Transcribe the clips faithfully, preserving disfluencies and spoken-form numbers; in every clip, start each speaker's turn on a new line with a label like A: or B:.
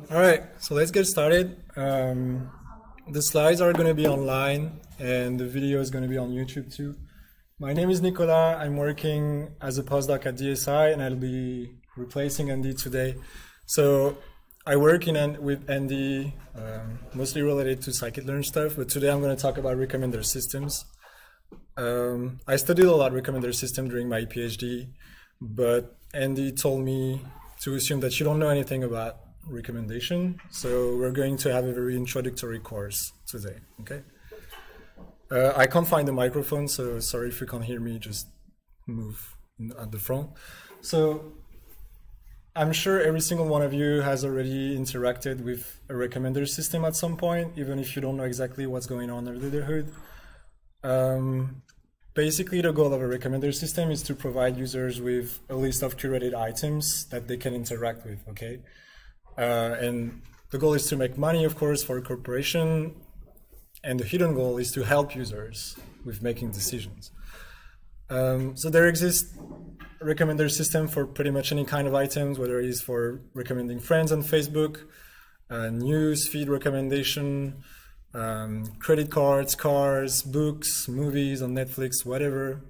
A: All right, so let's get started. Um, the slides are going to be online and the video is going to be on YouTube too. My name is Nicolas. I'm working as a postdoc at D S I and I'll be replacing Andy today. So I work in with Andy, um, mostly related to scikit-learn stuff, but today I'm going to talk about recommender systems. Um, I studied a lot recommender system during my PhD, but Andy told me to assume that you don't know anything about recommendation, so we're going to have a very introductory course today, okay? Uh, I can't find the microphone, so sorry if you can't hear me, just move at the front. So I'm sure every single one of you has already interacted with a recommender system at some point, even if you don't know exactly what's going on under the hood. Um, basically, the goal of a recommender system is to provide users with a list of curated items that they can interact with, okay? Uh, and the goal is to make money, of course, for a corporation, and the hidden goal is to help users with making decisions. Um, so there exists a recommender system for pretty much any kind of items, whether it is for recommending friends on Facebook, uh, news feed recommendation, um, credit cards, cars, books, movies on Netflix, whatever.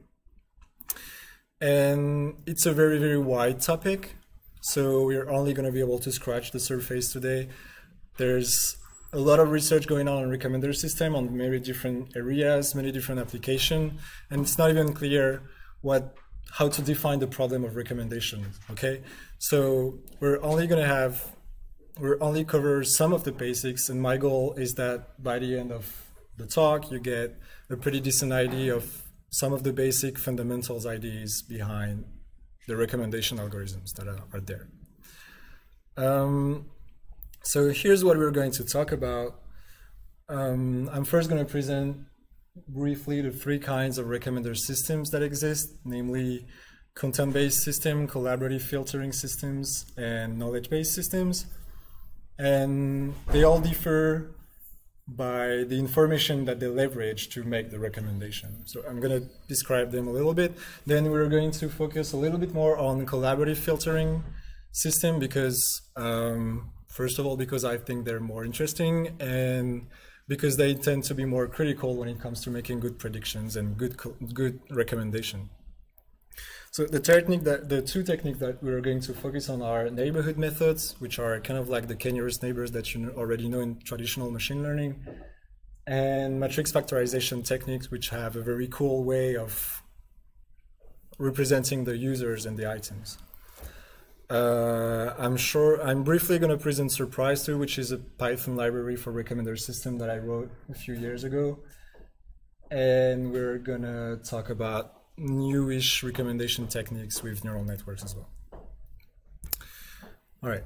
A: And it's a very, very wide topic. So we're only going to be able to scratch the surface today. There's a lot of research going on on recommender system on many different areas, many different applications, and it's not even clear what how to define the problem of recommendations. Okay, so we're only going to have we're only cover some of the basics, and my goal is that by the end of the talk, you get a pretty decent idea of some of the basic fundamentals ideas behind the recommendation algorithms that are, are there. Um, so here's what we're going to talk about. Um, I'm first going to present briefly the three kinds of recommender systems that exist, namely content-based system, collaborative filtering systems, and knowledge-based systems. And they all differ by the information that they leverage to make the recommendation. So I'm going to describe them a little bit. Then we're going to focus a little bit more on collaborative filtering system because, um, first of all, because I think they're more interesting and because they tend to be more critical when it comes to making good predictions and good, good recommendation. So the technique that the two techniques that we're going to focus on are neighborhood methods, which are kind of like the k-nearest neighbors that you already know in traditional machine learning, and matrix factorization techniques, which have a very cool way of representing the users and the items. Uh, I'm sure I'm briefly going to present Surprise two, which is a Python library for recommender system that I wrote a few years ago, and we're going to talk about newish recommendation techniques with neural networks as well. All right.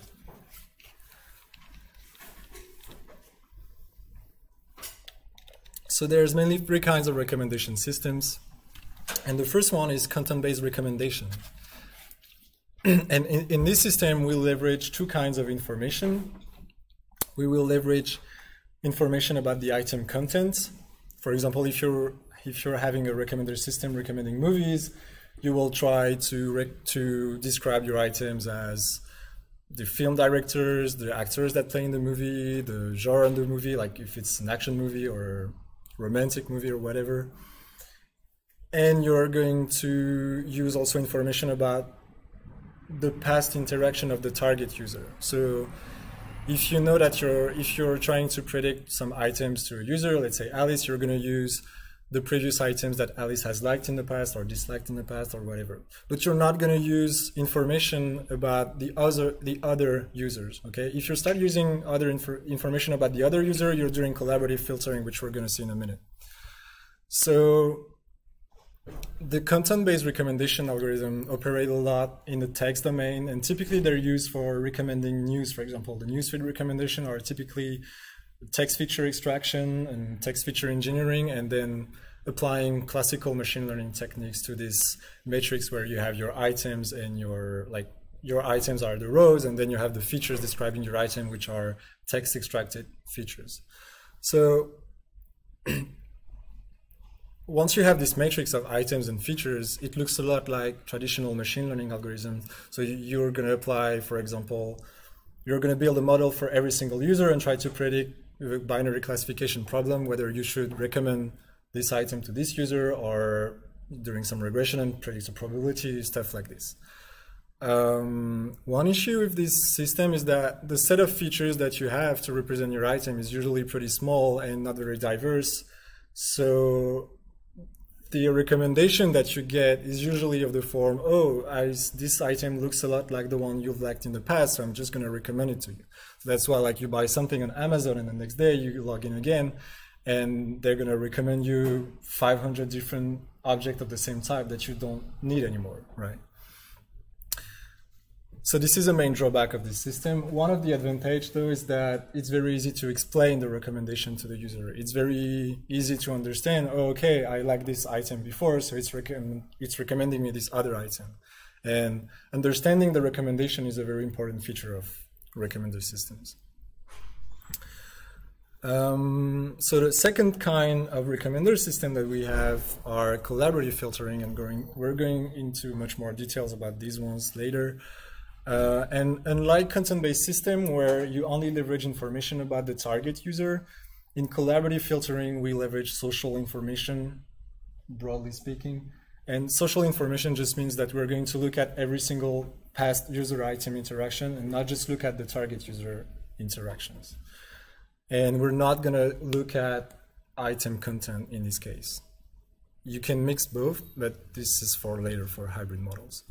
A: So there's mainly three kinds of recommendation systems. And the first one is content-based recommendation. And in, in this system, we leverage two kinds of information. We will leverage information about the item content. For example, if you're If you're having a recommender system recommending movies, you will try to rec to describe your items as the film directors, the actors that play in the movie, the genre of the movie, like if it's an action movie or a romantic movie or whatever. And you're going to use also information about the past interaction of the target user. So if you know that you're, if you're trying to predict some items to a user, let's say Alice, you're going to use the previous items that Alice has liked in the past or disliked in the past or whatever. But you're not going to use information about the other the other users, okay? If you start using other inf information about the other user, you're doing collaborative filtering, which we're going to see in a minute. So the content-based recommendation algorithm operate a lot in the text domain, and typically they're used for recommending news. For example, the newsfeed recommendation are typically text feature extraction and text feature engineering, and then applying classical machine learning techniques to this matrix where you have your items and your like your items are the rows, and then you have the features describing your item, which are text extracted features. So once you have this matrix of items and features, it looks a lot like traditional machine learning algorithms. So you're going to apply, for example, you're going to build a model for every single user and try to predict with a binary classification problem whether you should recommend this item to this user or doing some regression and predict the probability, stuff like this. Um, one issue with this system is that the set of features that you have to represent your item is usually pretty small and not very diverse. So the recommendation that you get is usually of the form, oh, I, this item looks a lot like the one you've liked in the past, so I'm just going to recommend it to you. So that's why, like, you buy something on Amazon and the next day you log in again and they're going to recommend you five hundred different objects of the same type that you don't need anymore, right? So this is a main drawback of this system. One of the advantages, though, is that it's very easy to explain the recommendation to the user. It's very easy to understand, oh, okay, I like this item before, so it's, recommend, it's recommending me this other item. And understanding the recommendation is a very important feature of recommender systems. Um, so the second kind of recommender system that we have are collaborative filtering, and going, we're going into much more details about these ones later. Uh, and unlike content-based system where you only leverage information about the target user, in collaborative filtering we leverage social information, broadly speaking. And social information just means that we're going to look at every single past user item interaction and not just look at the target user interactions. And we're not going to look at item content in this case. You can mix both, but this is for later for hybrid models.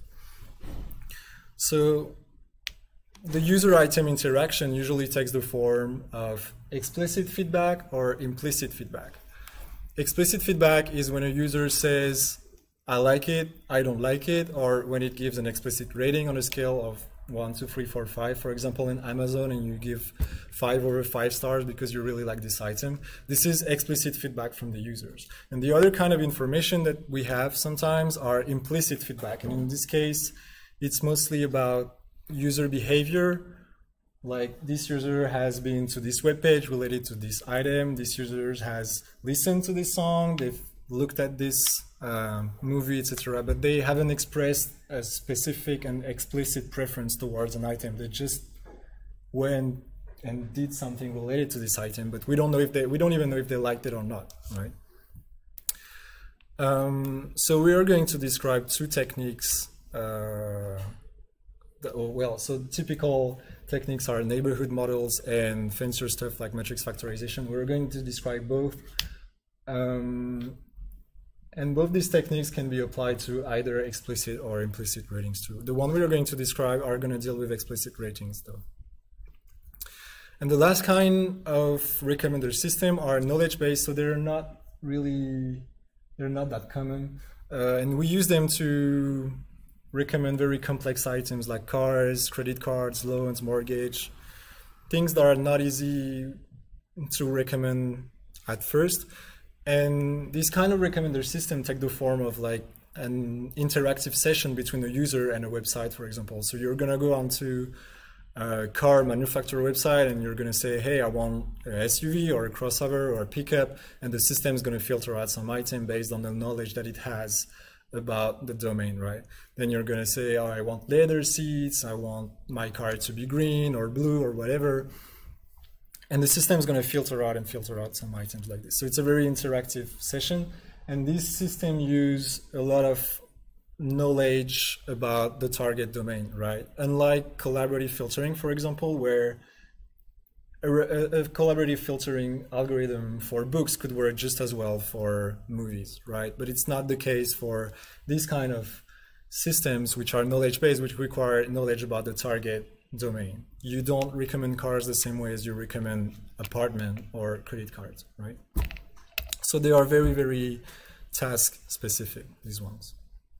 A: So the user item interaction usually takes the form of explicit feedback or implicit feedback. Explicit feedback is when a user says, I like it, I don't like it, or when it gives an explicit rating on a scale of one, two, three, four, five, for example, in Amazon, and you give five over five stars because you really like this item. This is explicit feedback from the users. And the other kind of information that we have sometimes are implicit feedback. And in this case, it's mostly about user behavior, like this user has been to this web page related to this item, this user has listened to this song, they've looked at this um, movie, et cetera, but they haven't expressed a specific and explicit preference towards an item. They just went and did something related to this item, but we don't know if they, we don't even know if they liked it or not, right? Um, so we are going to describe two techniques. Uh, the, oh, well, so typical techniques are neighborhood models and fancier stuff like matrix factorization. We're going to describe both. Um, and both these techniques can be applied to either explicit or implicit ratings too. The one we are going to describe are going to deal with explicit ratings though. And the last kind of recommender system are knowledge-based, so they're not really, they're not that common. Uh, and we use them to recommend very complex items like cars, credit cards, loans, mortgage, things that are not easy to recommend at first. And this kind of recommender system take the form of like an interactive session between a user and a website, for example. So you're gonna go onto a car manufacturer website and you're gonna say, hey, I want an S U V or a crossover or a pickup, and the system is gonna filter out some item based on the knowledge that it has about the domain, right? Then you're gonna say, oh, I want leather seats, I want my car to be green or blue or whatever. And the system is gonna filter out and filter out some items like this. So it's a very interactive session. And this system uses a lot of knowledge about the target domain, right? Unlike collaborative filtering, for example, where a, a, a collaborative filtering algorithm for books could work just as well for movies, right? But it's not the case for these kind of systems, which are knowledge-based, which require knowledge about the target domain. You don't recommend cars the same way as you recommend apartment or credit cards, right? So they are very, very task-specific, these ones.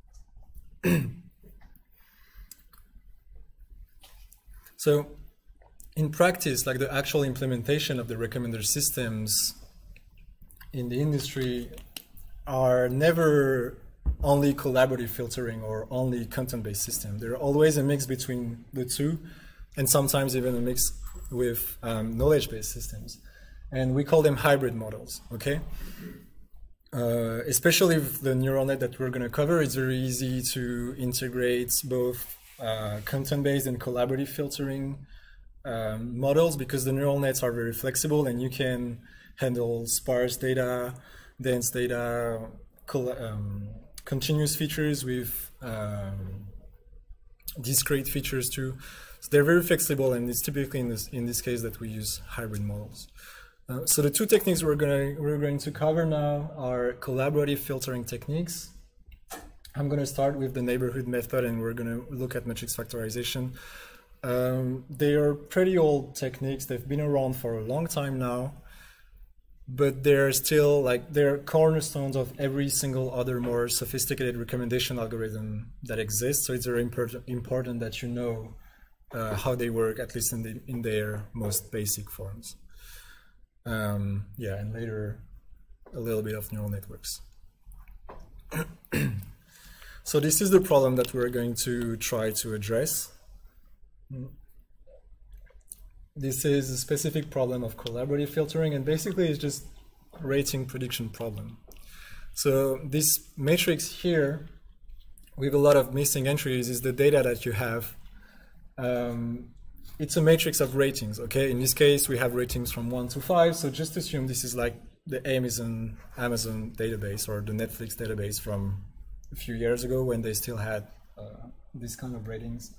A: So in practice, like the actual implementation of the recommender systems in the industry are never only collaborative filtering or only content-based system. They're always a mix between the two, and sometimes even a mix with um, knowledge-based systems. And we call them hybrid models, okay? Uh, especially with the neural net that we're going to cover, it's very easy to integrate both uh, content-based and collaborative filtering um, models because the neural nets are very flexible and you can handle sparse data, dense data, um, continuous features with um, discrete features too. So they're very flexible, and it's typically in this in this case that we use hybrid models. Uh, so the two techniques we're going we're going to cover now are collaborative filtering techniques. I'm going to start with the neighborhood method, and we're going to look at matrix factorization. Um, they are pretty old techniques. They've been around for a long time now, but they're still like they're cornerstones of every single other more sophisticated recommendation algorithm that exists. So it's very important important that you know uh, how they work, at least in the in their most basic forms. Um, yeah, and later a little bit of neural networks. So this is the problem that we're going to try to address. This is a specific problem of collaborative filtering, and basically it's just a rating prediction problem. So this matrix here with a lot of missing entries is the data that you have. Um, it's a matrix of ratings, okay? In this case, we have ratings from one to five, so just assume this is like the Amazon, Amazon database or the Netflix database from a few years ago when they still had uh, this kind of ratings.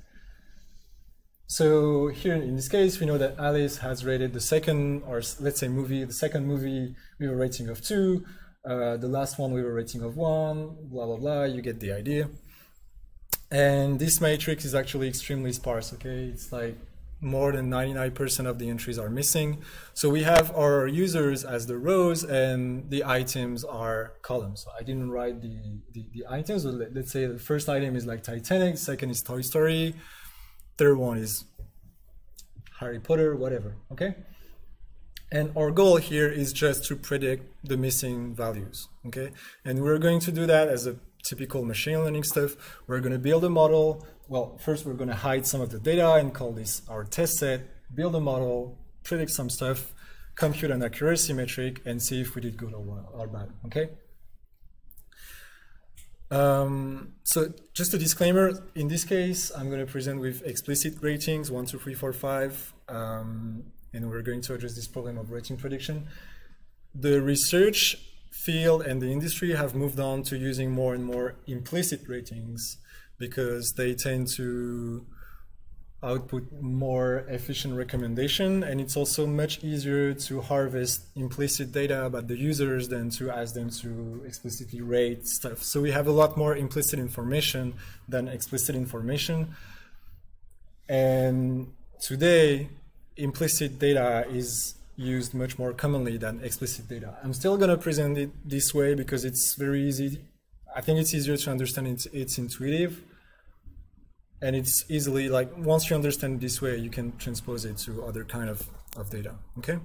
A: So here in this case, we know that Alice has rated the second, or let's say movie, the second movie with a rating of two, uh, the last one with a rating of one, blah, blah, blah, you get the idea. And this matrix is actually extremely sparse, okay? It's like more than ninety-nine percent of the entries are missing. So we have our users as the rows and the items are columns. So I didn't write the, the, the items, but let's say the first item is like Titanic, second is Toy Story, third one is Harry Potter, whatever, okay? And our goal here is just to predict the missing values, okay? And we're going to do that as a typical machine learning stuff. We're going to build a model. Well, first we're going to hide some of the data and call this our test set, build a model, predict some stuff, compute an accuracy metric, and see if we did good or, well, or bad, okay? Um, so just a disclaimer, in this case, I'm going to present with explicit ratings, one, two, three, four, five, um, and we're going to address this problem of rating prediction. The research field and the industry have moved on to using more and more implicit ratings because they tend to output more efficient recommendation, and it's also much easier to harvest implicit data about the users than to ask them to explicitly rate stuff. So we have a lot more implicit information than explicit information. And today, implicit data is used much more commonly than explicit data. I'm still going to present it this way because it's very easy. I think it's easier to understand. It's, it's intuitive. And it's easily, like, once you understand it this way, you can transpose it to other kind of, of data, okay?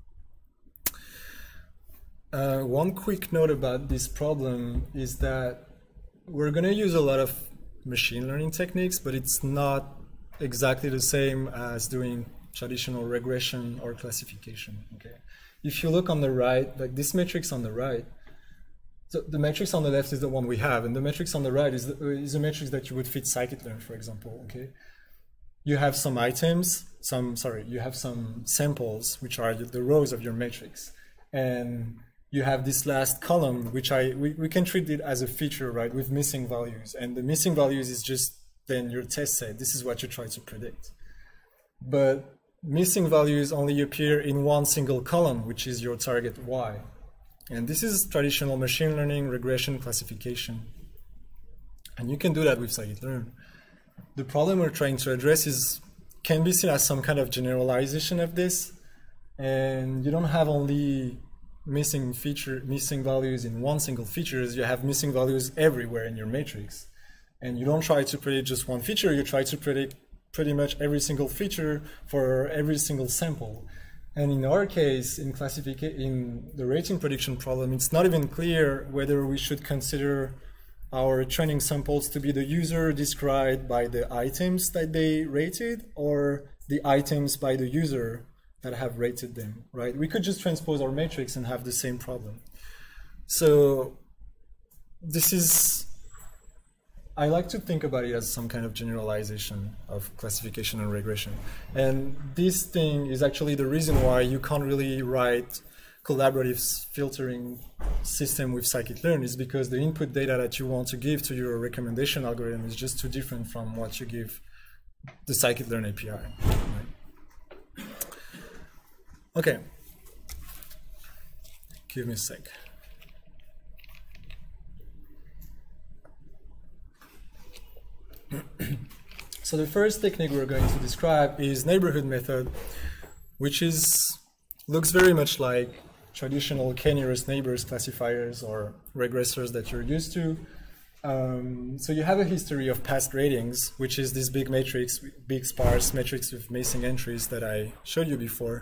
A: Uh, one quick note about this problem is that we're gonna use a lot of machine learning techniques, but it's not exactly the same as doing traditional regression or classification, okay? If you look on the right, like this matrix on the right, so the matrix on the left is the one we have, and the matrix on the right is, the, is a matrix that you would fit scikit-learn, for example, okay? You have some items, some, sorry, you have some samples, which are the rows of your matrix. And you have this last column, which I, we, we can treat it as a feature, right, with missing values. And the missing values is just then your test set. This is what you try to predict. But missing values only appear in one single column, which is your target Y. And this is traditional machine learning, regression, classification. And you can do that with scikit-learn. The problem we're trying to address is, can be seen as some kind of generalization of this. And you don't have only missing feature, missing values in one single features, you have missing values everywhere in your matrix. And you don't try to predict just one feature, you try to predict pretty much every single feature for every single sample. And in our case, in classification, in the rating prediction problem, it's not even clear whether we should consider our training samples to be the user described by the items that they rated or the items by the user that have rated them, right? We could just transpose our matrix and have the same problem. So this is, I like to think about it as some kind of generalization of classification and regression. And this thing is actually the reason why you can't really write collaborative filtering system with scikit-learn, is because the input data that you want to give to your recommendation algorithm is just too different from what you give the scikit-learn A P I. Right? Okay. Give me a sec. So the first technique we're going to describe is neighborhood method, which is looks very much like traditional k-nearest neighbors classifiers or regressors that you're used to. Um, so you have a history of past ratings, which is this big matrix, big sparse matrix with missing entries that I showed you before.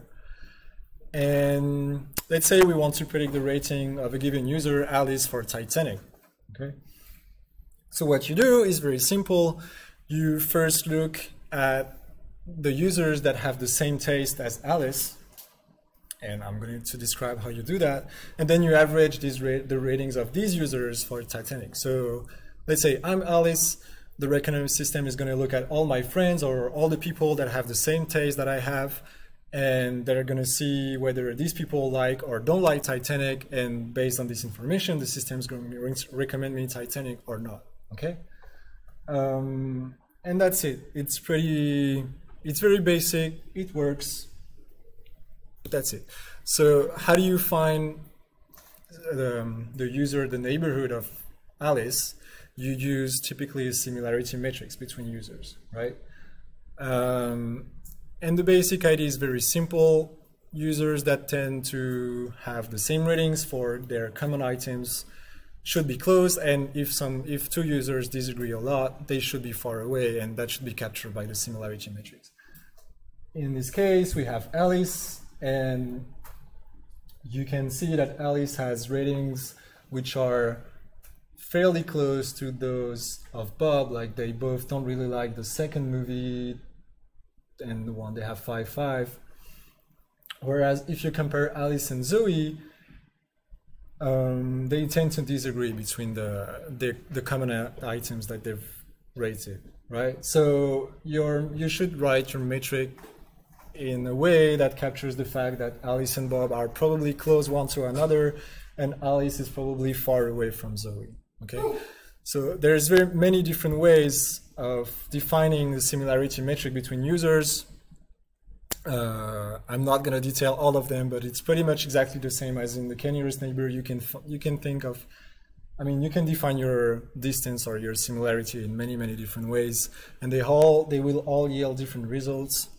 A: And let's say we want to predict the rating of a given user, Alice, for Titanic. Okay. So what you do is very simple. You first look at the users that have the same taste as Alice, and I'm going to describe how you do that. And then you average these ra the ratings of these users for Titanic. So let's say I'm Alice. The reckoning system is going to look at all my friends or all the people that have the same taste that I have, and they're going to see whether these people like or don't like Titanic. And based on this information, the system is going to recommend me Titanic or not. Okay. Um, and that's it. It's pretty, it's very basic. It works. That's it. So how do you find the, um, the user, the neighborhood of Alice? You use typically a similarity matrix between users, right? Um, and the basic idea is very simple. Users that tend to have the same ratings for their common items should be close, and if some, if two users disagree a lot, they should be far away, and that should be captured by the similarity matrix. In this case, we have Alice, and you can see that Alice has ratings which are fairly close to those of Bob. Like they both don't really like the second movie, and the one they have five five. Whereas if you compare Alice and Zoe, um, they tend to disagree between the, the the common items that they've rated, right? So your you should write your metric in a way that captures the fact that Alice and Bob are probably close one to another, and Alice is probably far away from Zoe. Okay, so there's very many different ways of defining the similarity metric between users. Uh, I'm not going to detail all of them, but it's pretty much exactly the same as in the k-nearest neighbor. You can you can think of, I mean, you can define your distance or your similarity in many many different ways, and they all they will all yield different results.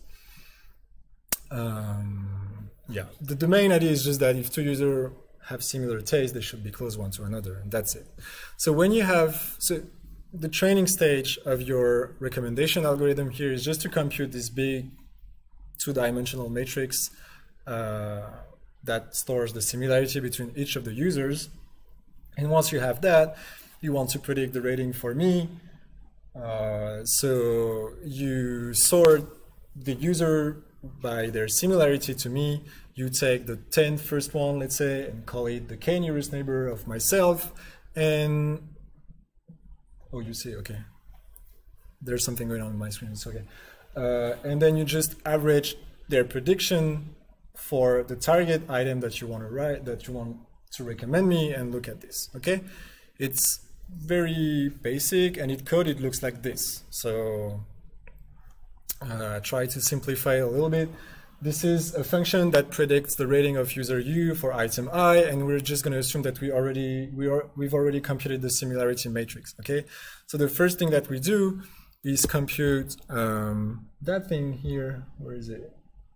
A: Um, yeah, the, the main idea is just that if two users have similar taste, they should be close one to another, and that's it. So when you have so the training stage of your recommendation algorithm here is just to compute this big two-dimensional matrix uh, that stores the similarity between each of the users. And once you have that, you want to predict the rating for me. Uh, so you sort the user by their similarity to me. You take the ten first one, let's say, and call it the k-nearest neighbor of myself. And oh, you see, okay. There's something going on on my screen, it's okay. Uh, and then you just average their prediction for the target item that you want to write, that you want to recommend me, and look at this. Okay, it's very basic, and in code it looks like this. So uh, try to simplify it a little bit. This is a function that predicts the rating of user U for item I, and we're just going to assume that we already we are we've already computed the similarity matrix. Okay, so the first thing that we do is compute um, that thing here. Where is it?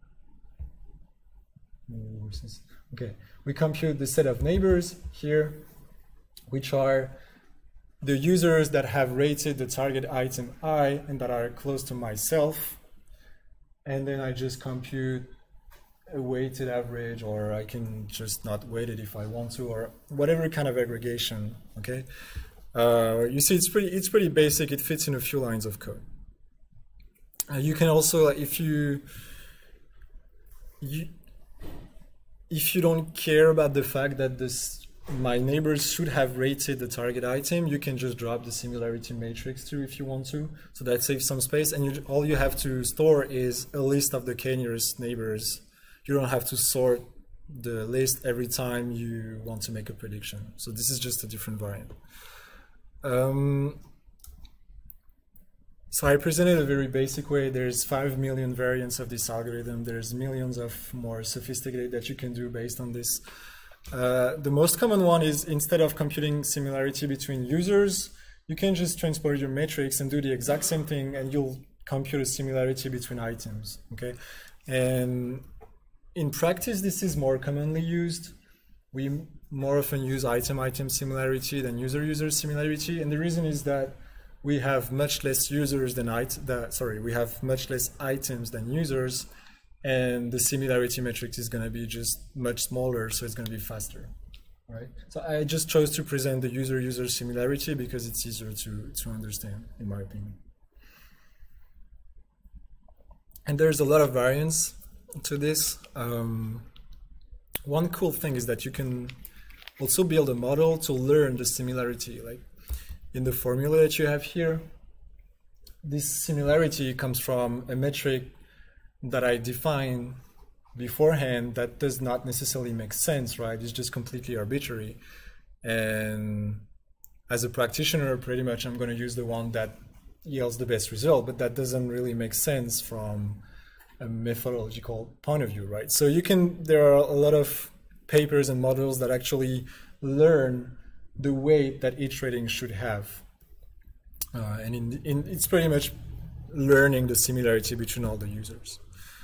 A: Okay, we compute the set of neighbors here, which are the users that have rated the target item I and that are close to myself. And then I just compute a weighted average, or I can just not weight it if I want to, or whatever kind of aggregation. Okay. Uh, you see, it's pretty, it's pretty basic. It fits in a few lines of code. Uh, you can also, if you, you, if you don't care about the fact that this my neighbors should have rated the target item, you can just drop the similarity matrix too if you want to. So that saves some space, and you, all you have to store is a list of the k nearest neighbors. You don't have to sort the list every time you want to make a prediction. So this is just a different variant. Um, so I presented a very basic way. There's five million variants of this algorithm. There's millions of more sophisticated that you can do based on this. Uh, the most common one is, instead of computing similarity between users, you can just transport your matrix and do the exact same thing, and you'll compute a similarity between items, okay? And in practice, this is more commonly used. We more often use item-item similarity than user-user similarity, and the reason is that we have much less users than it, that, sorry, we have much less items than users, and the similarity matrix is going to be just much smaller, so it's going to be faster, right? So I just chose to present the user-user similarity because it's easier to, to understand, in my opinion. And there's a lot of variance to this. Um, one cool thing is that you can also build a model to learn the similarity. Like in the formula that you have here, this similarity comes from a metric that I define beforehand that does not necessarily make sense, right? It's just completely arbitrary. And as a practitioner, pretty much I'm going to use the one that yields the best result, but that doesn't really make sense from a methodological point of view, right? So you can, there are a lot of papers and models that actually learn the weight that each rating should have. Uh, and in, in, it's pretty much learning the similarity between all the users.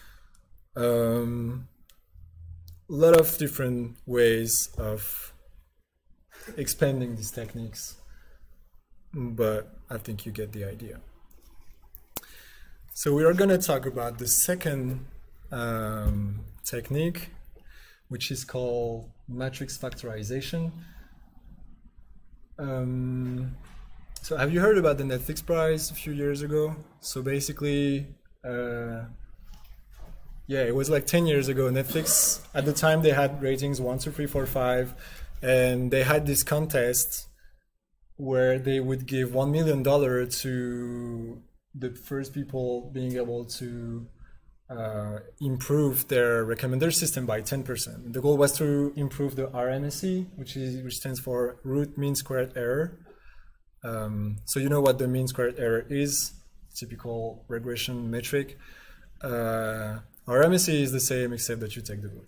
A: Um, a lot of different ways of expanding these techniques, but I think you get the idea. So we are going to talk about the second um, technique, which is called matrix factorization. Um, so have you heard about the Netflix prize a few years ago? So basically, uh, yeah, it was like ten years ago. Netflix, at the time, they had ratings one, two, three, four, five, and they had this contest where they would give one million dollars to the first people being able to uh, improve their recommender system by ten percent. The goal was to improve the R M S E, which is which stands for root mean squared error. Um, so you know what the mean squared error is, typical regression metric. Uh, R M S E is the same except that you take the root.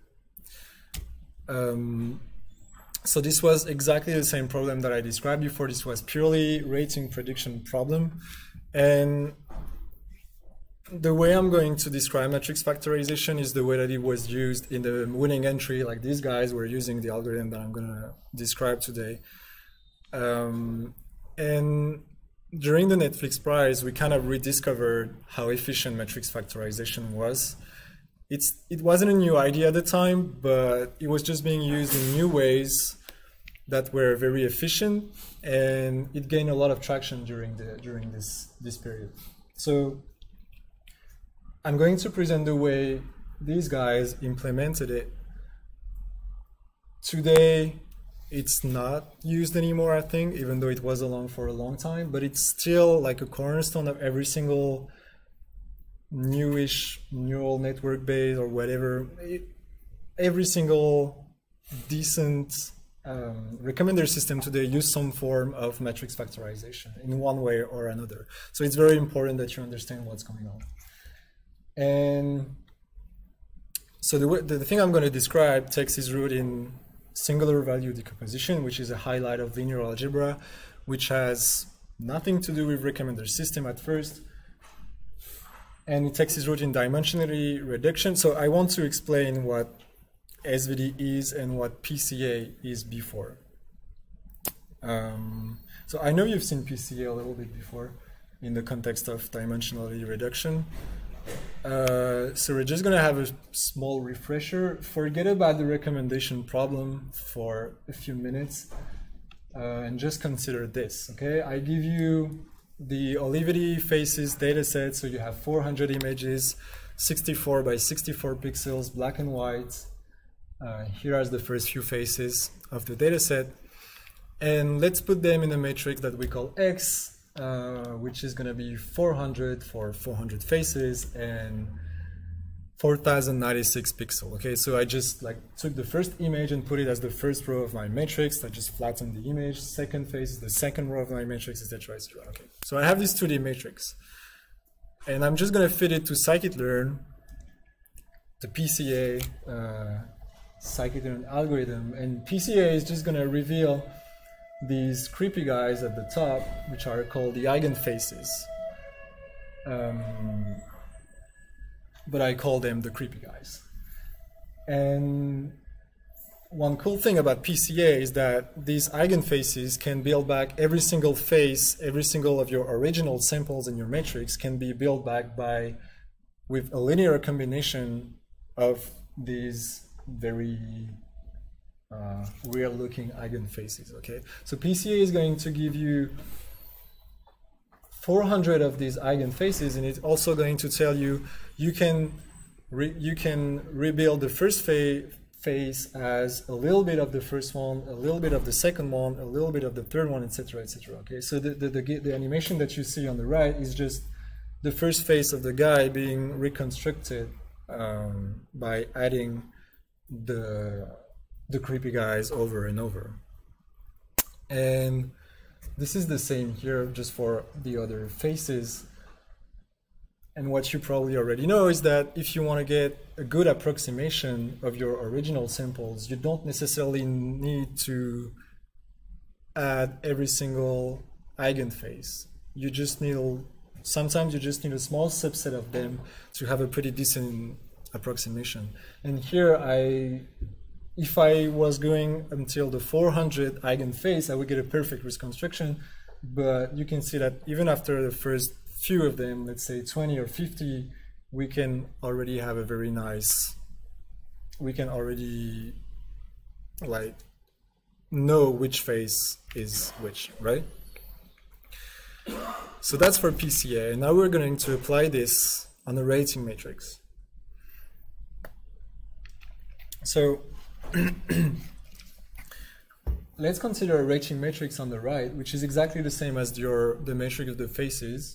A: Um, so this was exactly the same problem that I described before. This was purely rating prediction problem. And the way I'm going to describe matrix factorization is the way that it was used in the winning entry, like these guys were using the algorithm that I'm going to describe today. Um, and during the Netflix prize, we kind of rediscovered how efficient matrix factorization was. It's, it wasn't a new idea at the time, but it was just being used in new ways that were very efficient, and it gained a lot of traction during the during this this period. So I'm going to present the way these guys implemented it. Today, it's not used anymore, I think, even though it was along for a long time, but it's still like a cornerstone of every single newish neural network base or whatever. It, every single decent Um, recommender system today use some form of matrix factorization in one way or another. So it's very important that you understand what's going on. And so the, the, the thing I'm going to describe takes its root in singular value decomposition, which is a highlight of linear algebra, which has nothing to do with recommender system at first. And it takes its root in dimensionality reduction. So I want to explain what S V D is and what P C A is before. Um, so I know you've seen P C A a little bit before in the context of dimensionality reduction. Uh, so we're just going to have a small refresher. Forget about the recommendation problem for a few minutes uh, and just consider this, okay? I give you the Olivety faces data set, so you have four hundred images, sixty-four by sixty-four pixels, black and white. Uh, here are the first few faces of the data set. And let's put them in a matrix that we call X, uh, which is going to be four hundred for four hundred faces and four thousand ninety-six pixels. Okay, so I just like took the first image and put it as the first row of my matrix. I just flattened the image. Second face is the second row of my matrix, et cetera, et cetera. Okay, so I have this two D matrix, and I'm just going to fit it to scikit-learn, the P C A uh, scikit-learn algorithm, and P C A is just going to reveal these creepy guys at the top, which are called the eigenfaces. Um, but I call them the creepy guys. And one cool thing about P C A is that these eigenfaces can build back every single face, every single of your original samples in your matrix can be built back by with a linear combination of these very uh, weird-looking eigenfaces. Okay, so P C A is going to give you four hundred of these eigenfaces, and it's also going to tell you you can re you can rebuild the first fa face as a little bit of the first one, a little bit of the second one, a little bit of the third one, et cetera, et cetera. Okay, so the, the the the animation that you see on the right is just the first face of the guy being reconstructed um, by adding the the creepy guys over and over. And this is the same here just for the other faces. And what you probably already know is that if you want to get a good approximation of your original samples, you don't necessarily need to add every single eigenface. You just need, sometimes you just need a small subset of them to have a pretty decent approximation. And here I, if I was going until the four hundred eigenface, I would get a perfect reconstruction. But you can see that even after the first few of them, let's say twenty or fifty, we can already have a very nice, we can already like know which face is which, right? So that's for P C A. And now we're going to apply this on a rating matrix. So let's consider a rating matrix on the right, which is exactly the same as your the matrix of the faces.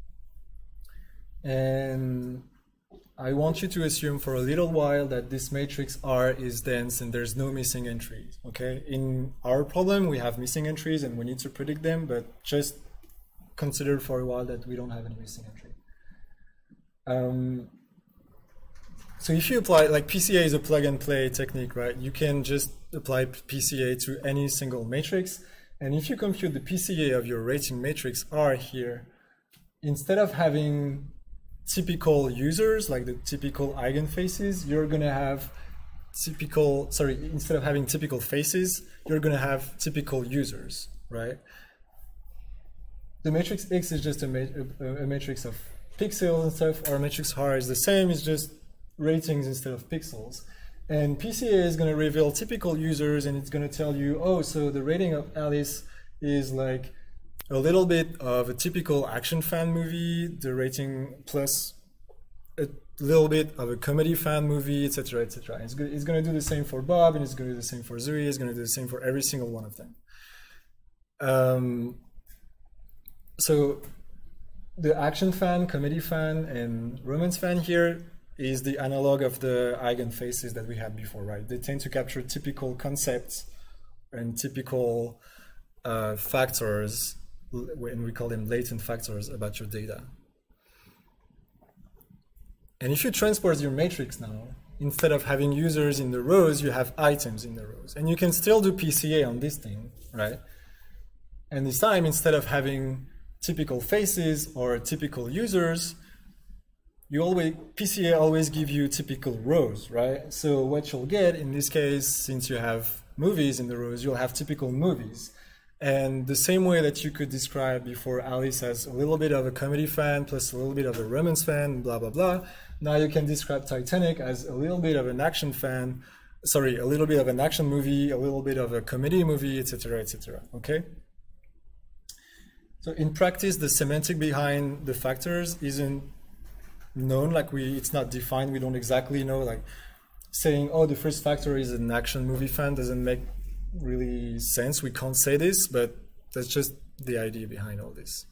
A: And I want you to assume for a little while that this matrix R is dense and there's no missing entries. Okay, in our problem we have missing entries and we need to predict them, but just consider for a while that we don't have any missing entry. Um, So if you apply, like P C A is a plug and play technique, right? You can just apply P C A to any single matrix. And if you compute the P C A of your rating matrix R here, instead of having typical users, like the typical eigenfaces, you're going to have typical, sorry, instead of having typical faces, you're going to have typical users, right? The matrix X is just a, ma a, a matrix of pixels and stuff. Our matrix R is the same, it's just ratings instead of pixels. And P C A is going to reveal typical users, and it's going to tell you, oh, so the rating of Alice is like a little bit of a typical action fan movie, the rating plus a little bit of a comedy fan movie, et cetera, et cetera. It's, it's going to do the same for Bob, and it's going to do the same for Zoe, it's going to do the same for every single one of them. Um, so the action fan, comedy fan, and romance fan here is the analog of the eigenfaces that we had before, right? They tend to capture typical concepts and typical uh, factors, and we call them latent factors about your data. And if you transpose your matrix now, instead of having users in the rows, you have items in the rows. And you can still do P C A on this thing, right? And this time, instead of having typical faces or typical users, you always, P C A always give you typical rows, right? So what you'll get in this case, since you have movies in the rows, you'll have typical movies. And the same way that you could describe before Alice as a little bit of a comedy fan plus a little bit of a romance fan, blah, blah, blah. Now you can describe Titanic as a little bit of an action fan, sorry, a little bit of an action movie, a little bit of a comedy movie, et cetera, et cetera, okay? So in practice, the semantic behind the factors isn't known, like we, it's not defined, we don't exactly know, like saying, oh, the first factor is an action movie fan doesn't make really sense. We can't say this, but that's just the idea behind all this.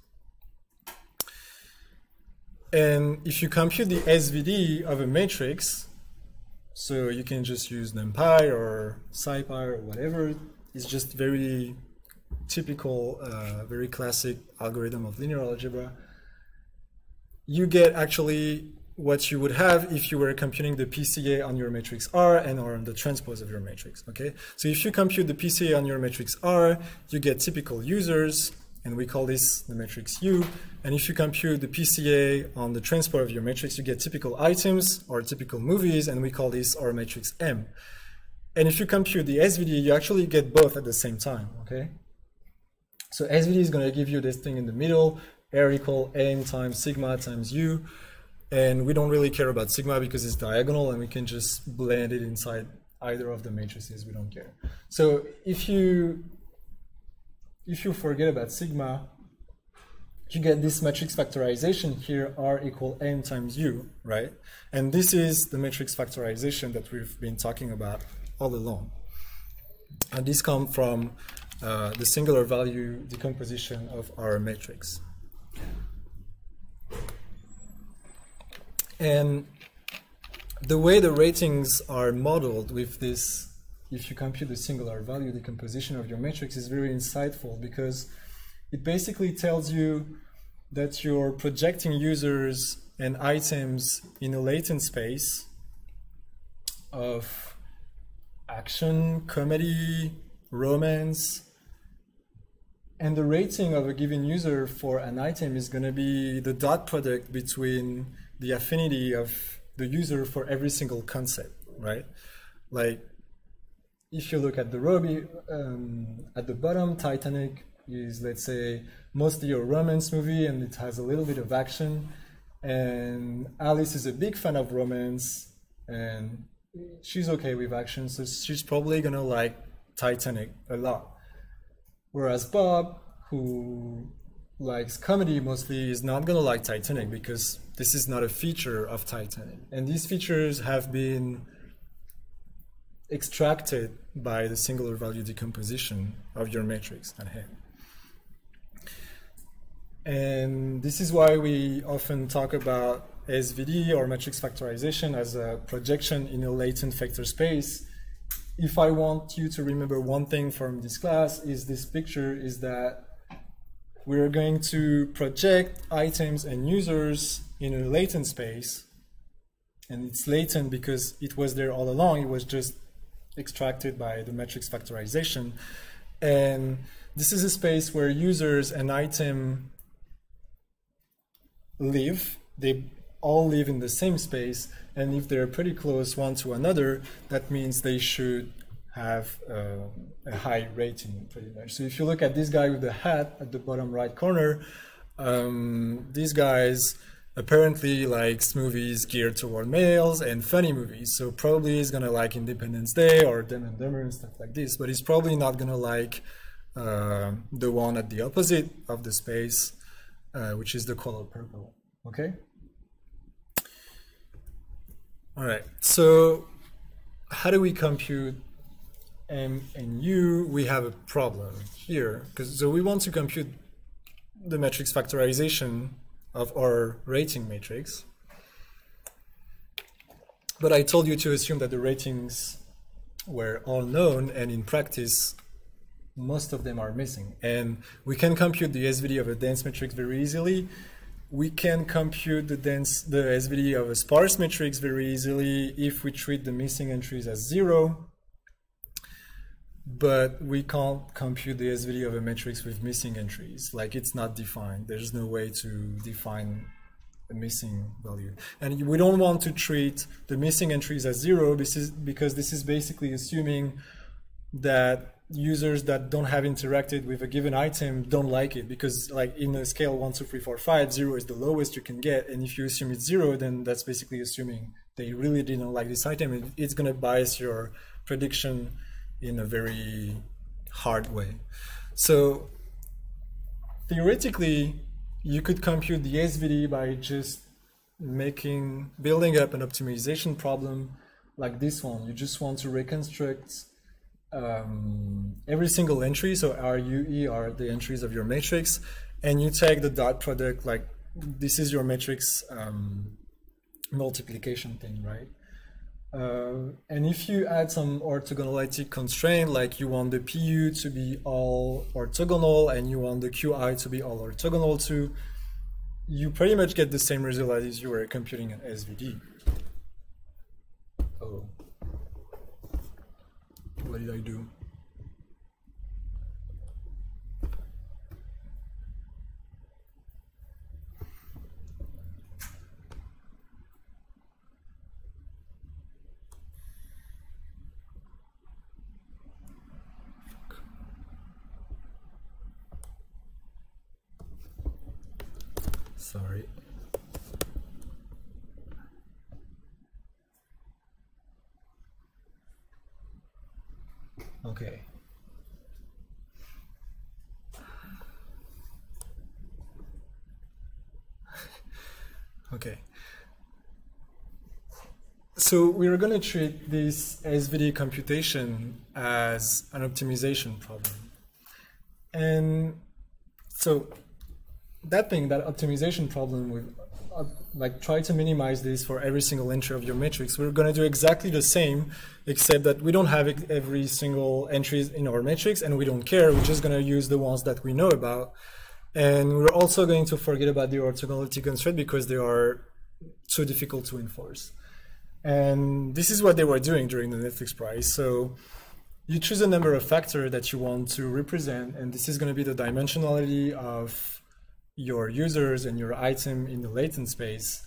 A: And if you compute the S V D of a matrix, so you can just use NumPy or SciPy or whatever, it's just very typical, uh, very classic algorithm of linear algebra. You get actually what you would have if you were computing the P C A on your matrix R and or on the transpose of your matrix, okay? So if you compute the P C A on your matrix R, you get typical users, and we call this the matrix U. And if you compute the P C A on the transpose of your matrix, you get typical items or typical movies, and we call this our matrix M. And if you compute the S V D, you actually get both at the same time, okay? So S V D is going to give you this thing in the middle, R equal M times sigma times U. And we don't really care about sigma because it's diagonal and we can just blend it inside either of the matrices, we don't care. So if you, if you forget about sigma, you get this matrix factorization here, R equal M times U, right? And this is the matrix factorization that we've been talking about all along. And this comes from uh, the singular value decomposition of our matrix. And the way the ratings are modeled with this, if you compute the singular value decomposition of your matrix, is very insightful because it basically tells you that you're projecting users and items in a latent space of action, comedy, romance, and the rating of a given user for an item is going to be the dot product between the affinity of the user for every single concept, right? Like, if you look at the Roby, um, at the bottom, Titanic is, let's say, mostly a romance movie and it has a little bit of action. And Alice is a big fan of romance and she's okay with action, so she's probably gonna like Titanic a lot. Whereas Bob, who likes comedy mostly, is not gonna like Titanic because this is not a feature of Titanic. And these features have been extracted by the singular value decomposition of your matrix at hand. And this is why we often talk about S V D or matrix factorization as a projection in a latent vector space. If I want you to remember one thing from this class, is this picture is that we're going to project items and users in a latent space. And it's latent because it was there all along. It was just extracted by the matrix factorization. And this is a space where users and item live. They all live in the same space. And if they're pretty close one to another, that means they should have uh, a high rating, pretty much. So if you look at this guy with the hat at the bottom right corner, um, these guys apparently likes movies geared toward males and funny movies. So probably he's gonna like Independence Day or Dumb and Dumber and stuff like this, but he's probably not gonna like uh, the one at the opposite of the space, uh, which is the color purple, okay? All right, so how do we compute M and U? We have a problem here, because so we want to compute the matrix factorization of our rating matrix. But I told you to assume that the ratings were all known, and in practice, most of them are missing. And we can compute the S V D of a dense matrix very easily. We can compute the dense, the S V D of a sparse matrix very easily if we treat the missing entries as zero. But we can't compute the S V D of a matrix with missing entries. Like, it's not defined. There's no way to define a missing value. And we don't want to treat the missing entries as zero this is because this is basically assuming that users that don't have interacted with a given item don't like it, because like in a scale one, two, three, four, five, zero is the lowest you can get. And if you assume it's zero, then that's basically assuming they really didn't like this item. It's going to bias your prediction in a very hard way. So theoretically, you could compute the S V D by just making, building up an optimization problem like this one, you just want to reconstruct um, every single entry, so R U E are the entries of your matrix, and you take the dot product, like this is your matrix um, multiplication thing, right? Uh, and if you add some orthogonality constraint, like you want the P U to be all orthogonal and you want the Q I to be all orthogonal too, you pretty much get the same result as you were computing an S V D. Oh, what did I do? Sorry. Okay. Okay. So we're going to treat this S V D computation as an optimization problem. And so that thing, that optimization problem, with uh, like try to minimize this for every single entry of your matrix. We're going to do exactly the same, except that we don't have every single entry in our matrix, and we don't care. We're just going to use the ones that we know about. And we're also going to forget about the orthogonality constraint because they are too difficult to enforce. And this is what they were doing during the Netflix prize. So you choose a number of factors that you want to represent, and this is going to be the dimensionality of your users and your item in the latent space.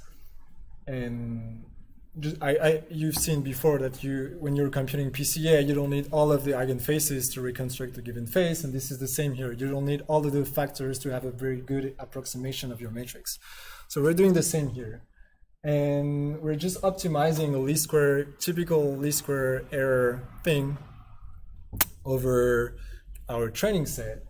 A: And just, I, I, you've seen before that you, when you're computing P C A, you don't need all of the eigenfaces to reconstruct a given face, and this is the same here. You don't need all of the factors to have a very good approximation of your matrix. So we're doing the same here. And we're just optimizing a least square, typical least square error thing over our training set.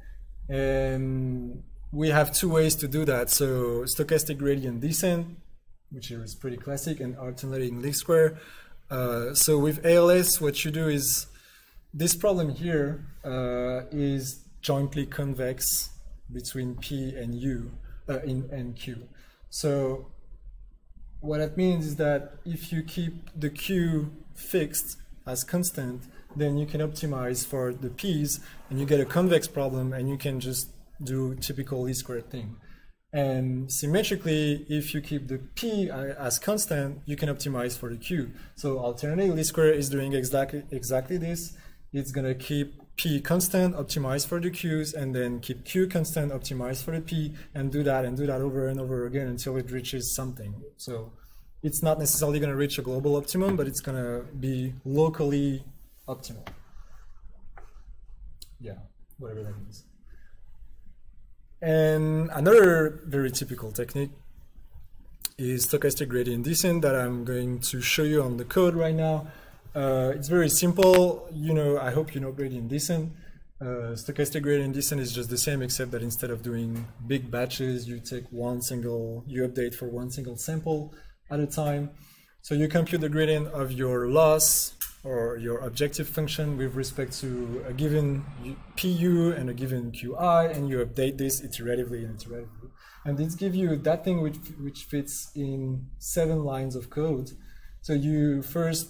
A: And we have two ways to do that. So stochastic gradient descent, which is pretty classic, and alternating least square. Uh, so with A L S, what you do is, this problem here uh, is jointly convex between P and U, uh, in, and Q. So what that means is that if you keep the Q fixed as constant, then you can optimize for the P's, and you get a convex problem, and you can just do typical least square thing. And symmetrically, if you keep the P as constant, you can optimize for the Q. So alternating least square is doing exactly exactly this. It's gonna keep P constant, optimize for the Q's, and then keep Q constant, optimize for the P, and do that and do that over and over again until it reaches something. So it's not necessarily gonna reach a global optimum, but it's gonna be locally optimal. Yeah, whatever that means. And another very typical technique is stochastic gradient descent that I'm going to show you on the code right now. Uh, it's very simple. You know, I hope you know gradient descent. Uh, stochastic gradient descent is just the same, except that instead of doing big batches, you take one single, you update for one single sample at a time. So you compute the gradient of your loss or your objective function with respect to a given P U and a given Q I, and you update this iteratively and iteratively. And this gives you that thing which, which fits in seven lines of code. So you first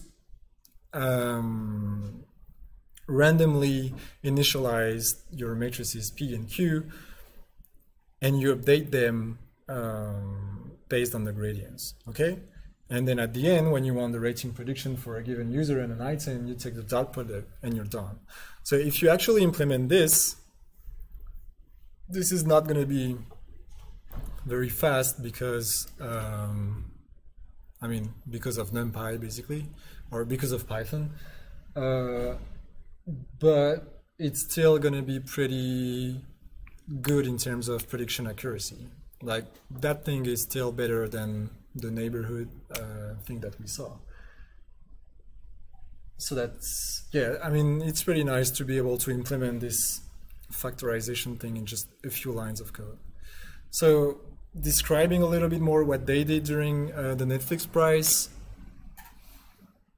A: um, randomly initialize your matrices P and Q, and you update them um, based on the gradients, okay? And then at the end, when you want the rating prediction for a given user and an item, you take the dot product and you're done. So if you actually implement this, this is not going to be very fast because, um, I mean, because of NumPy basically, or because of Python. Uh, but it's still going to be pretty good in terms of prediction accuracy. Like that thing is still better than the neighborhood uh, thing that we saw. So that's, yeah, I mean, it's pretty nice to be able to implement this factorization thing in just a few lines of code. So describing a little bit more what they did during uh, the Netflix prize.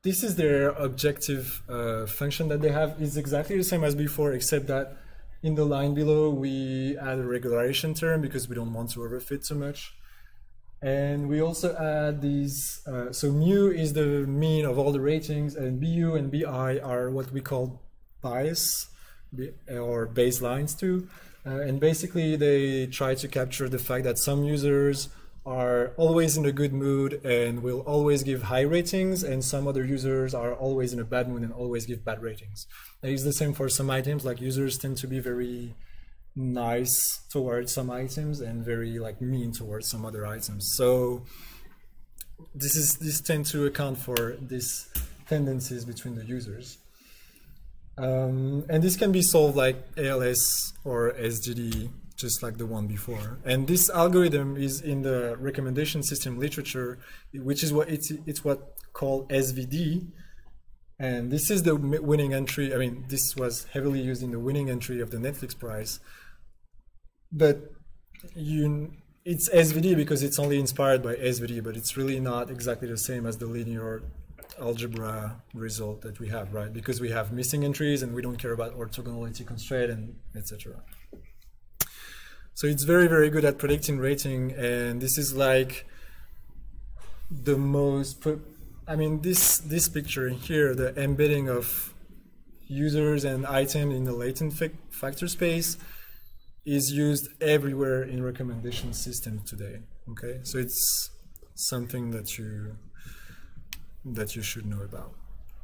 A: this is their objective uh, function that they have. Is exactly the same as before, except that in the line below we add a regularization term because we don't want to overfit too much. And we also add these, uh, so mu is the mean of all the ratings, and B U and B I are what we call bias, or baselines too. Uh, and basically they try to capture the fact that some users are always in a good mood and will always give high ratings, and some other users are always in a bad mood and always give bad ratings. And it's the same for some items, like users tend to be very nice towards some items and very like mean towards some other items. So this is this tends to account for these tendencies between the users. Um, and this can be solved like A L S or S G D, just like the one before. And this algorithm is in the recommendation system literature, which is what it's, it's what called S V D. And this is the winning entry. I mean, this was heavily used in the winning entry of the Netflix prize. But you, it's S V D because it's only inspired by S V D, but it's really not exactly the same as the linear algebra result that we have, right? Because we have missing entries and we don't care about orthogonality constraint and et cetera. So it's very, very good at predicting rating, and this is like the most, I mean, this, this picture here, the embedding of users and items in the latent factor space is used everywhere in recommendation systems today, okay? So it's something that you, that you should know about.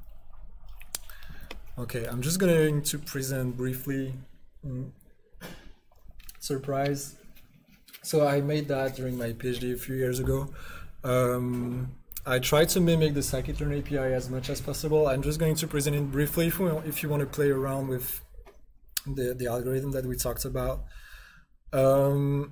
A: Okay, I'm just going to present briefly, mm, surprise. So I made that during my PhD a few years ago. Um, I tried to mimic the scikit-learn A P I as much as possible. I'm just going to present it briefly if, we, if you want to play around with the, the algorithm that we talked about. Um,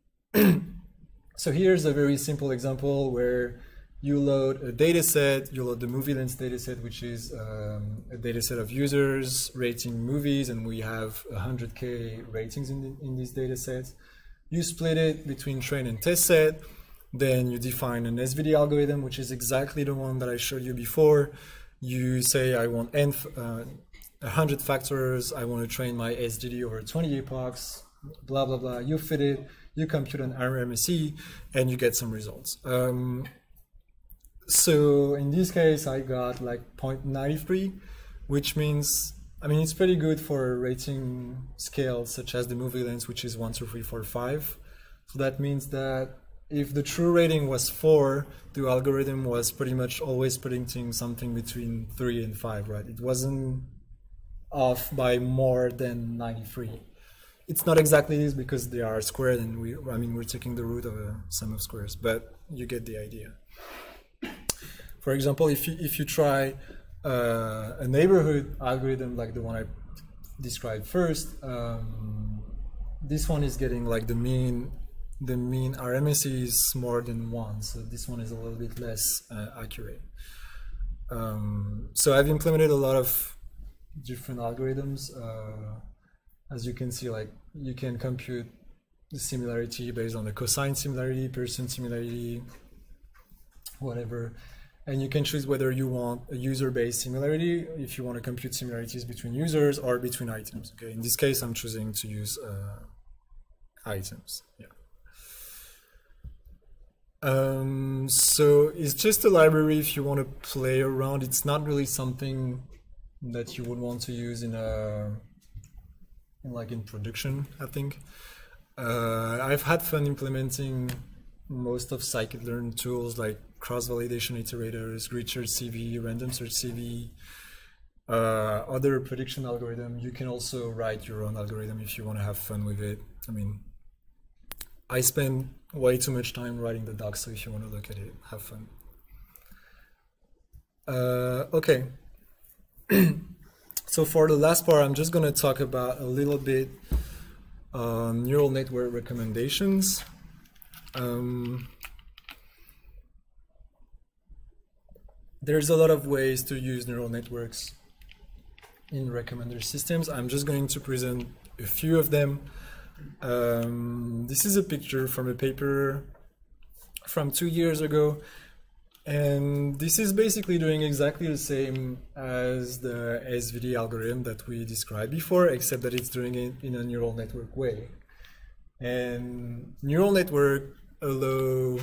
A: so here's a very simple example where you load a data set, you load the movie lens data set, which is um, a data set of users rating movies, and we have one hundred K ratings in, the, in these data sets. You split it between train and test set, then you define an S V D algorithm, which is exactly the one that I showed you before. You say, I want n, uh, one hundred factors, I want to train my S G D over twenty epochs, blah, blah, blah. You fit it, you compute an R M S E, and you get some results. Um, So in this case, I got like zero point nine three, which means, I mean, it's pretty good for a rating scale such as the movie lens, which is one, two, three, four, five. So that means that if the true rating was four, the algorithm was pretty much always predicting something between three and five, right? It wasn't off by more than ninety-three. It's not exactly this because they are squared, and we, I mean, we're taking the root of a sum of squares, but you get the idea. For example, if you, if you try uh, a neighborhood algorithm like the one I described first, um, this one is getting like the mean, the mean R M S E is more than one, so this one is a little bit less uh, accurate. Um, so I've implemented a lot of different algorithms. Uh, as you can see, like you can compute the similarity based on the cosine similarity, percent similarity, whatever. And you can choose whether you want a user-based similarity, if you want to compute similarities between users or between items. Okay, in this case, I'm choosing to use uh, items. Yeah. Um, so it's just a library if you want to play around. It's not really something that you would want to use in a, in like in production, I think. Uh, I've had fun implementing most of scikit-learn tools like cross-validation iterators, grid search C V, random search C V, uh, other prediction algorithm. You can also write your own algorithm if you want to have fun with it. I mean, I spend way too much time writing the docs, so if you want to look at it, have fun. Uh, okay. So for the last part, I'm just going to talk about a little bit uh, neural network recommendations. Um, there's a lot of ways to use neural networks in recommender systems. I'm just going to present a few of them. Um, this is a picture from a paper from two years ago. And this is basically doing exactly the same as the S V D algorithm that we described before, except that it's doing it in a neural network way. And neural network allow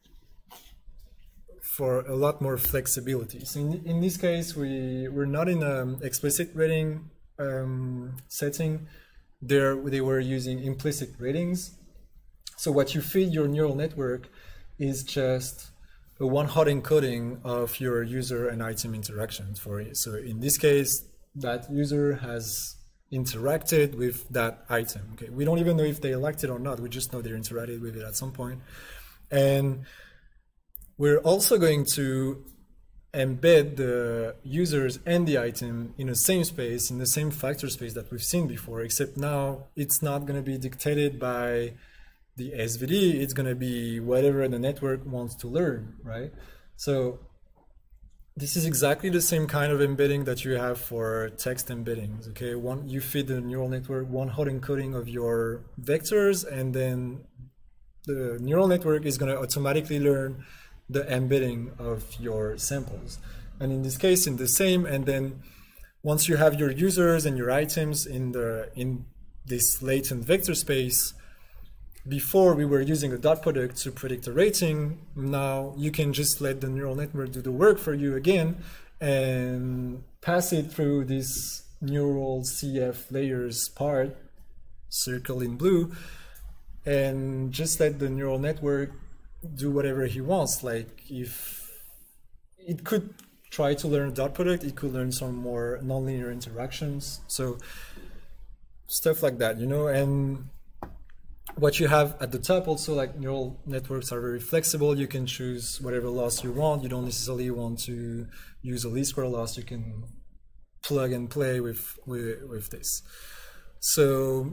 A: for a lot more flexibility. So in, in this case, we, we're not in an explicit rating um, setting. There, they were using implicit ratings. So what you feed your neural network is just a one-hot encoding of your user and item interactions for it. So in this case, that user has interacted with that item. Okay, we don't even know if they liked it or not. We just know they interacted with it at some point. And we're also going to embed the users and the item in the same space, in the same factor space that we've seen before, except now it's not going to be dictated by the S V D, it's going to be whatever the network wants to learn, right? So this is exactly the same kind of embedding that you have for text embeddings, okay? One, you feed the neural network one hot encoding of your vectors, and then the neural network is going to automatically learn the embedding of your samples. And in this case, in the same, and then once you have your users and your items in the in this latent vector space, before we were using a dot product to predict a rating, now you can just let the neural network do the work for you again and pass it through this neural C F layers part, circle in blue, and just let the neural network do whatever he wants. Like if it could try to learn a dot product, it could learn some more nonlinear interactions. So stuff like that, you know, and what you have at the top also, like neural networks are very flexible. You can choose whatever loss you want. You don't necessarily want to use a least square loss. You can plug and play with, with, with this. So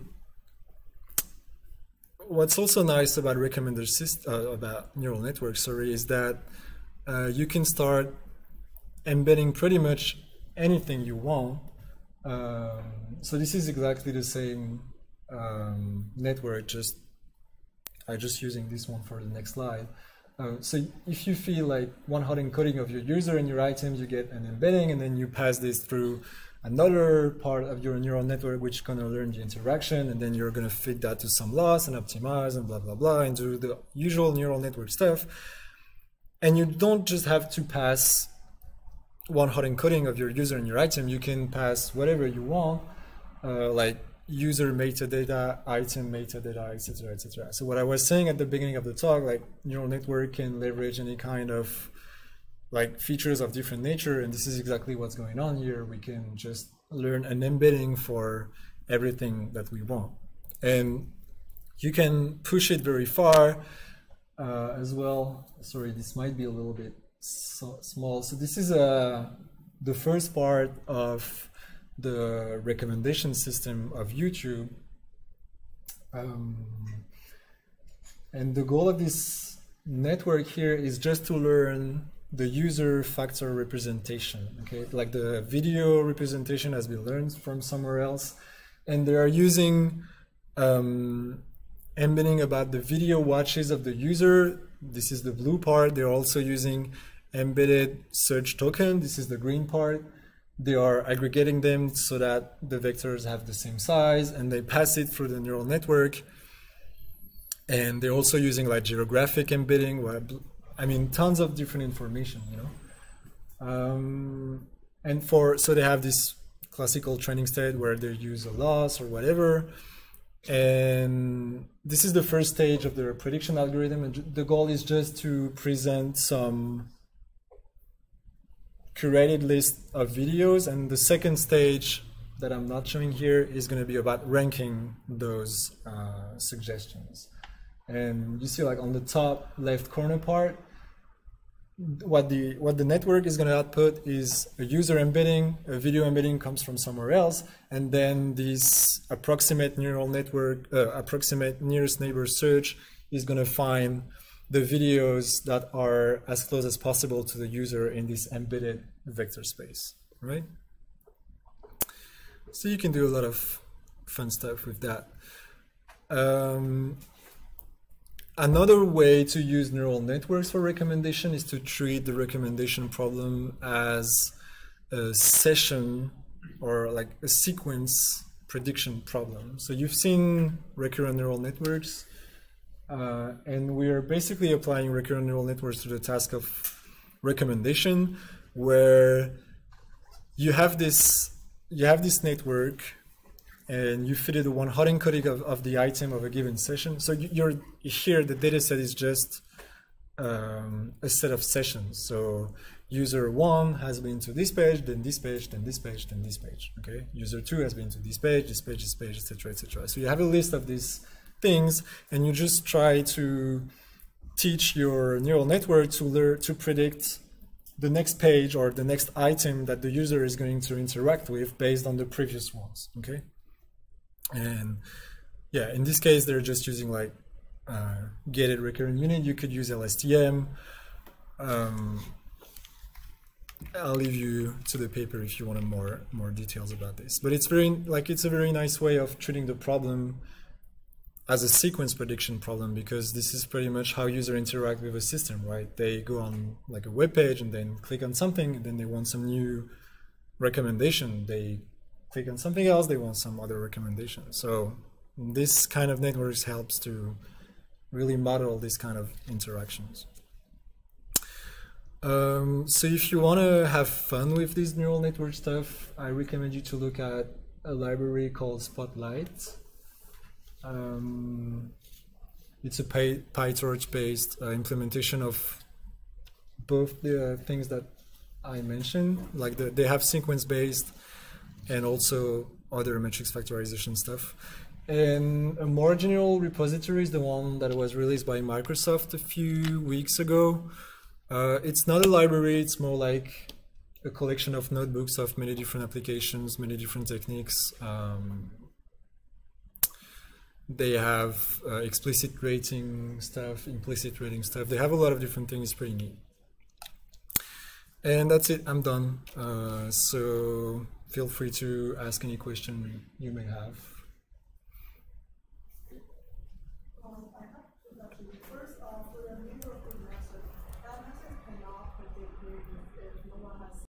A: what's also nice about recommender system, uh, about neural networks, sorry, is that uh, you can start embedding pretty much anything you want. Um, so this is exactly the same um, network, just I'm just using this one for the next slide. Uh, so if you feel like one hot encoding of your user and your items, you get an embedding, and then you pass this through another part of your neural network, which is going to learn the interaction, and then you're going to feed that to some loss and optimize and blah, blah, blah, and do the usual neural network stuff. And you don't just have to pass one hot encoding of your user and your item. You can pass whatever you want, uh, like user metadata, item metadata, et cetera, et cetera. So what I was saying at the beginning of the talk, like neural network can leverage any kind of like features of different nature, and this is exactly what's going on here. We can just learn an embedding for everything that we want, and you can push it very far uh, as well. Sorry, this might be a little bit so small. So this is uh, the first part of the recommendation system of YouTube. Um, and the goal of this network here is just to learn the user factor representation, okay? Like the video representation has been learned from somewhere else. And they are using um, embedding about the video watches of the user. This is the blue part. They're also using embedded search token. This is the green part. They are aggregating them so that the vectors have the same size, and they pass it through the neural network. And they're also using like geographic embedding, where, I mean, tons of different information, you know. Um, and for, so they have this classical training state where they use a loss or whatever. And this is the first stage of their prediction algorithm. And the goal is just to present some curated list of videos, and the second stage that I'm not showing here is going to be about ranking those uh, suggestions. And you see, like on the top left corner part, what the what the network is going to output is a user embedding, a video embedding comes from somewhere else, and then this approximate neural network, uh, approximate nearest neighbor search is going to find the videos that are as close as possible to the user in this embedded vector space, right? So you can do a lot of fun stuff with that. Um, Another way to use neural networks for recommendation is to treat the recommendation problem as a session or like a sequence prediction problem. So you've seen recurrent neural networks, uh, and we are basically applying recurrent neural networks to the task of recommendation, where you have this you have this network and you feed it one hot encoding of, of the item of a given session. So you're here, the data set is just um, a set of sessions. So user one has been to this page, then this page, then this page, then this page. Okay. User two has been to this page, this page, this page, et cetera, et cetera. So you have a list of these things, and you just try to teach your neural network to learn to predict the next page or the next item that the user is going to interact with based on the previous ones. Okay. And yeah, in this case, they're just using like uh, gated recurrent unit. You could use L S T M. Um, I'll leave you to the paper if you want more more details about this. But it's very like it's a very nice way of treating the problem as a sequence prediction problem, because this is pretty much how users interact with a system, right? They go on like a web page and then click on something, and then they want some new recommendation. They click on something else, they want some other recommendation. So this kind of networks helps to really model this kind of interactions. Um, so if you want to have fun with this neural network stuff, I recommend you to look at a library called Spotlight. Um, it's a Py PyTorch-based uh, implementation of both the uh, things that I mentioned, like the, they have sequence-based and also other matrix factorization stuff. And a more general repository is the one that was released by Microsoft a few weeks ago. Uh, it's not a library, it's more like a collection of notebooks of many different applications, many different techniques. Um, they have uh, explicit rating stuff, implicit rating stuff. They have a lot of different things, it's pretty neat. And that's it, I'm done. Uh, so feel free to ask any question you may have.